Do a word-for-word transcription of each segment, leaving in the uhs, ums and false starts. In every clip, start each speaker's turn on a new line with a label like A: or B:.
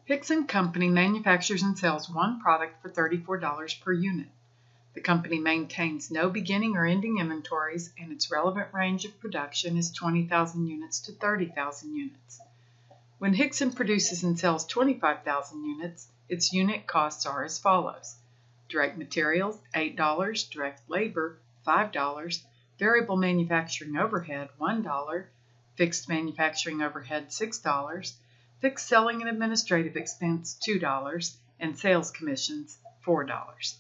A: Hickson Company manufactures and sells one product for thirty-four dollars per unit. The company maintains no beginning or ending inventories, and its relevant range of production is twenty thousand units to thirty thousand units. When Hickson produces and sells twenty-five thousand units, its unit costs are as follows: direct materials, eight dollars, direct labor, five dollars, variable manufacturing overhead, one dollar, fixed manufacturing overhead, six dollars, fixed selling and administrative expense, two dollars, and sales commissions, four dollars.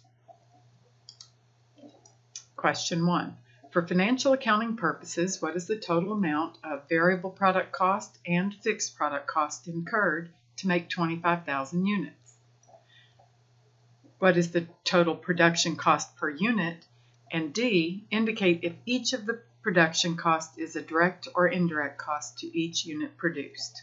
A: Question one. For financial accounting purposes, what is the total amount of variable product cost and fixed product cost incurred to make twenty-five thousand units? What is the total production cost per unit? And D, indicate if each of the production costs is a direct or indirect cost to each unit produced.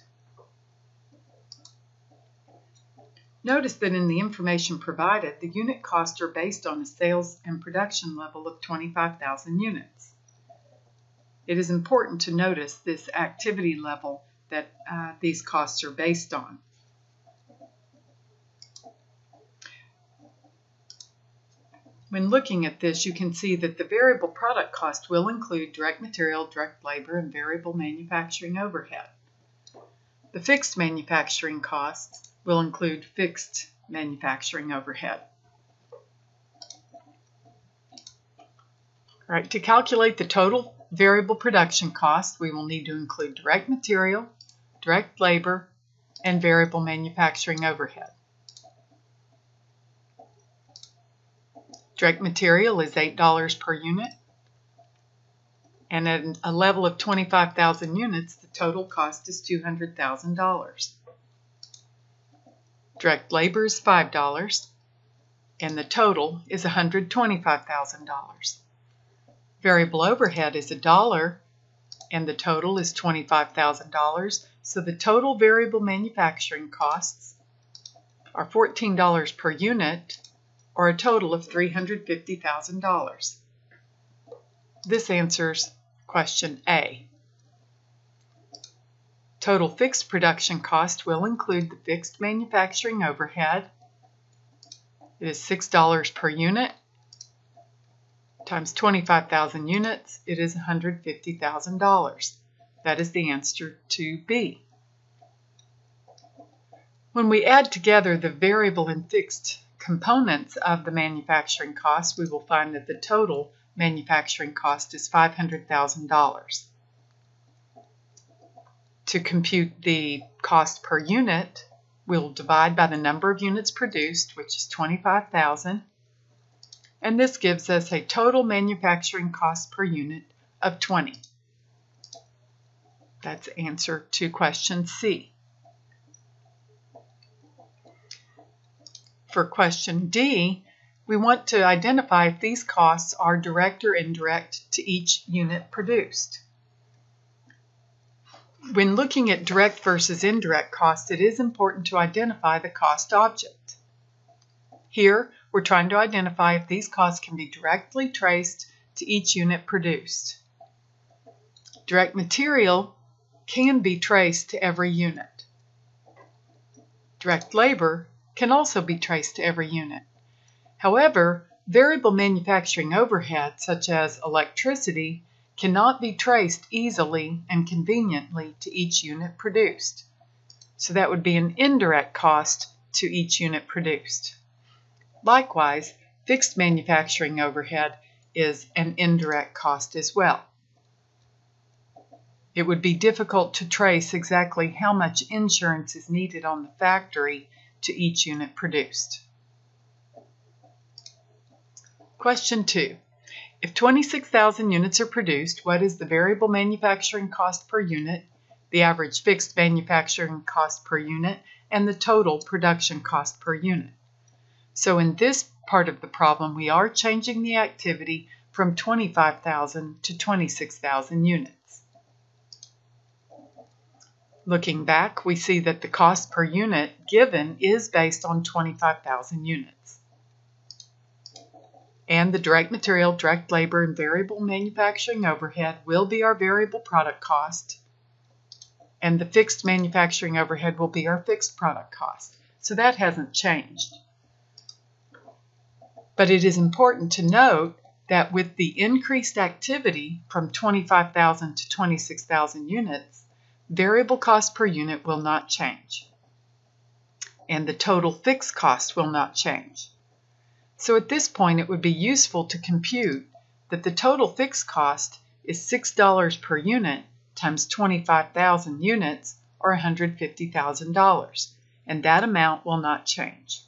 A: Notice that in the information provided, the unit costs are based on a sales and production level of twenty-five thousand units. It is important to notice this activity level that uh, these costs are based on. When looking at this, you can see that the variable product cost will include direct material, direct labor, and variable manufacturing overhead. The fixed manufacturing costs will include fixed manufacturing overhead. All right, to calculate the total variable production cost, we will need to include direct material, direct labor, and variable manufacturing overhead. Direct material is eight dollars per unit, and at a level of twenty-five thousand units, the total cost is two hundred thousand dollars. Direct labor is five dollars, and the total is one hundred twenty-five thousand dollars. Variable overhead is a dollar, and the total is twenty-five thousand dollars, so the total variable manufacturing costs are fourteen dollars per unit, or a total of three hundred fifty thousand dollars. This answers question A. Total fixed production cost will include the fixed manufacturing overhead. It is six dollars per unit times twenty-five thousand units. It is one hundred fifty thousand dollars. That is the answer to B. When we add together the variable and fixed components of the manufacturing cost, we will find that the total manufacturing cost is five hundred thousand dollars. To compute the cost per unit, we'll divide by the number of units produced, which is twenty-five thousand, and this gives us a total manufacturing cost per unit of twenty. That's answer to question C. For question D, we want to identify if these costs are direct or indirect to each unit produced. When looking at direct versus indirect costs, it is important to identify the cost object. Here, we're trying to identify if these costs can be directly traced to each unit produced. Direct material can be traced to every unit. Direct labor can also be traced to every unit. However, variable manufacturing overhead, such as electricity, cannot be traced easily and conveniently to each unit produced. So that would be an indirect cost to each unit produced. Likewise, fixed manufacturing overhead is an indirect cost as well. It would be difficult to trace exactly how much insurance is needed on the factory to each unit produced. Question two. If twenty-six thousand units are produced, what is the variable manufacturing cost per unit, the average fixed manufacturing cost per unit, and the total production cost per unit? So in this part of the problem, we are changing the activity from twenty-five thousand to twenty-six thousand units. Looking back, we see that the cost per unit given is based on twenty-five thousand units. And the direct material, direct labor, and variable manufacturing overhead will be our variable product cost. and the fixed manufacturing overhead will be our fixed product cost. So that hasn't changed. But it is important to note that with the increased activity from twenty-five thousand to twenty-six thousand units, variable cost per unit will not change, and the total fixed cost will not change. So at this point, it would be useful to compute that the total fixed cost is six dollars per unit times twenty-five thousand units, or one hundred fifty thousand dollars, and that amount will not change.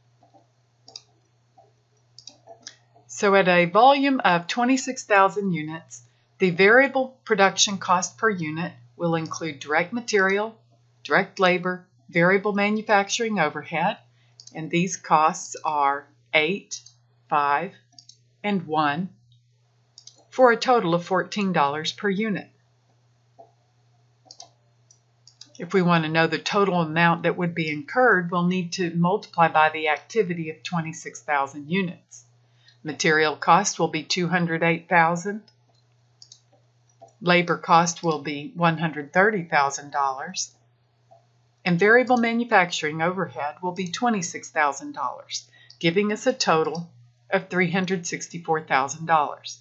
A: So at a volume of twenty-six thousand units, the variable production cost per unit will include direct material, direct labor, variable manufacturing overhead, and these costs are eight, five, and one, for a total of fourteen dollars per unit. If we want to know the total amount that would be incurred, we'll need to multiply by the activity of twenty-six thousand units. Material cost will be two hundred eight thousand dollars. Labor cost will be one hundred thirty thousand dollars. And variable manufacturing overhead will be twenty-six thousand dollars, giving us a total of three hundred sixty-four thousand dollars.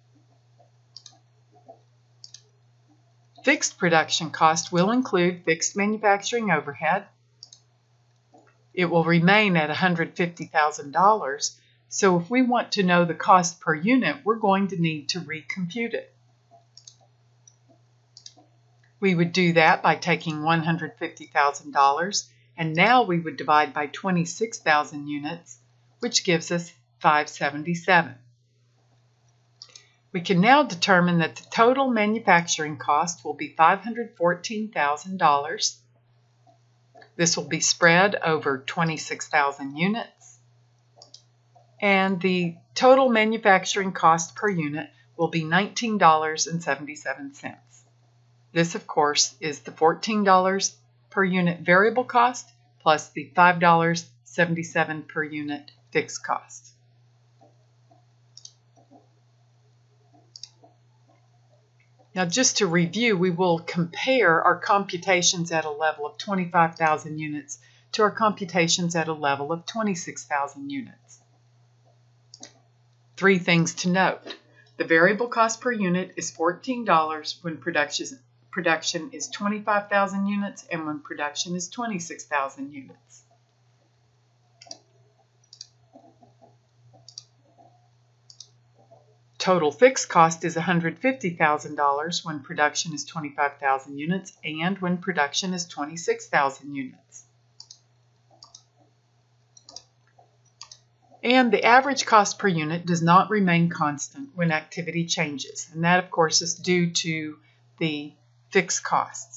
A: Fixed production cost will include fixed manufacturing overhead. It will remain at one hundred fifty thousand dollars, so if we want to know the cost per unit, we're going to need to recompute it. We would do that by taking one hundred fifty thousand dollars, and now we would divide by twenty-six thousand units, which gives us five hundred seventy-seven dollars. We can now determine that the total manufacturing cost will be five hundred fourteen thousand dollars. This will be spread over twenty-six thousand units. And the total manufacturing cost per unit will be nineteen dollars and seventy-seven cents. This, of course, is the fourteen dollars per unit variable cost plus the five dollars and seventy-seven cents per unit fixed cost. Now, just to review, we will compare our computations at a level of twenty-five thousand units to our computations at a level of twenty-six thousand units. Three things to note. The variable cost per unit is fourteen dollars when production, production is twenty-five thousand units and when production is twenty-six thousand units. Total fixed cost is one hundred fifty thousand dollars when production is twenty-five thousand units and when production is twenty-six thousand units. And the average cost per unit does not remain constant when activity changes, and that, of course, is due to the fixed costs.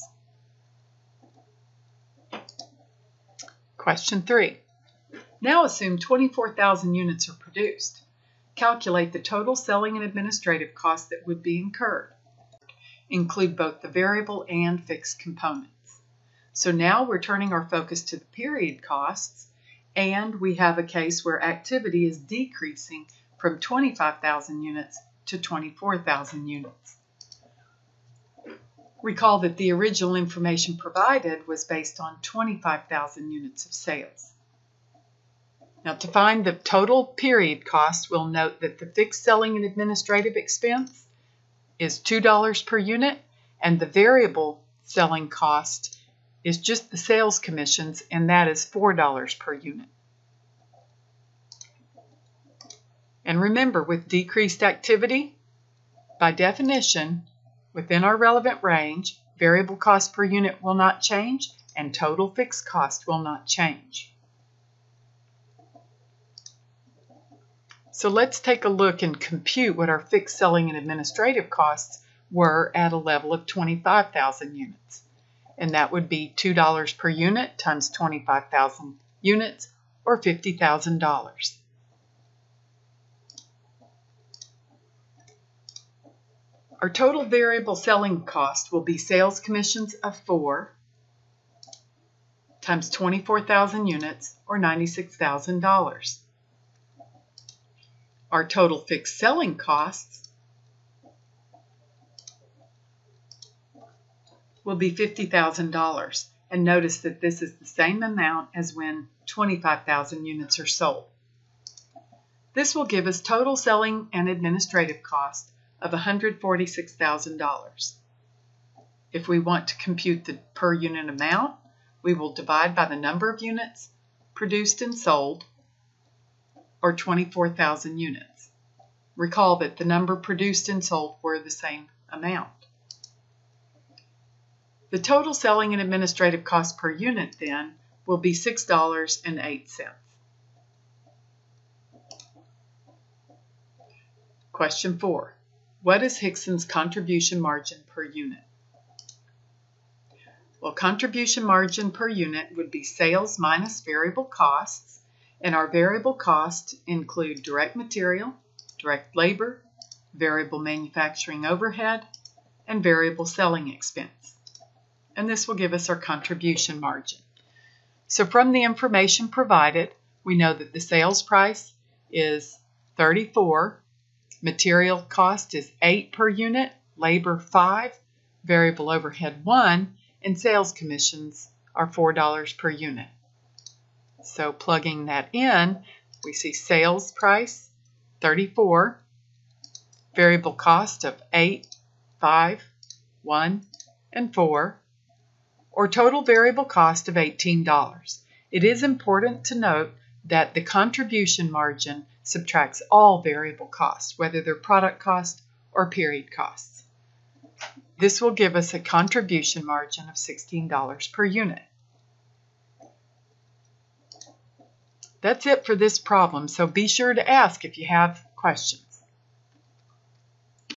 A: Question three. Now assume twenty-four thousand units are produced. Calculate the total selling and administrative costs that would be incurred. Include both the variable and fixed components. So now we're turning our focus to the period costs, and we have a case where activity is decreasing from twenty-five thousand units to twenty-four thousand units. Recall that the original information provided was based on twenty-five thousand units of sales. Now, to find the total period cost, we'll note that the fixed selling and administrative expense is two dollars per unit, and the variable selling cost is just the sales commissions, and that is four dollars per unit. And remember, with decreased activity, by definition, within our relevant range, variable cost per unit will not change, and total fixed cost will not change. So let's take a look and compute what our fixed selling and administrative costs were at a level of twenty-five thousand units. And that would be two dollars per unit times twenty-five thousand units, or fifty thousand dollars. Our total variable selling cost will be sales commissions of four times twenty-four thousand units, or ninety-six thousand dollars. Our total fixed selling costs will be fifty thousand dollars, and notice that this is the same amount as when twenty-five thousand units are sold. This will give us total selling and administrative cost of one hundred forty-six thousand dollars. If we want to compute the per unit amount, we will divide by the number of units produced and sold, or twenty-four thousand units. Recall that the number produced and sold were the same amount. The total selling and administrative cost per unit, then, will be six dollars and eight cents. Question four. What is Hickson's contribution margin per unit? Well, contribution margin per unit would be sales minus variable costs, and our variable costs include direct material, direct labor, variable manufacturing overhead, and variable selling expense. And this will give us our contribution margin. So from the information provided, we know that the sales price is thirty-four, material cost is eight per unit, labor five, variable overhead one, and sales commissions are four dollars per unit. So plugging that in, we see sales price thirty-four, variable cost of eight, five, one, and four, or total variable cost of eighteen dollars. It is important to note that the contribution margin subtracts all variable costs, whether they're product cost or period costs. This will give us a contribution margin of sixteen dollars per unit. That's it for this problem, so be sure to ask if you have questions.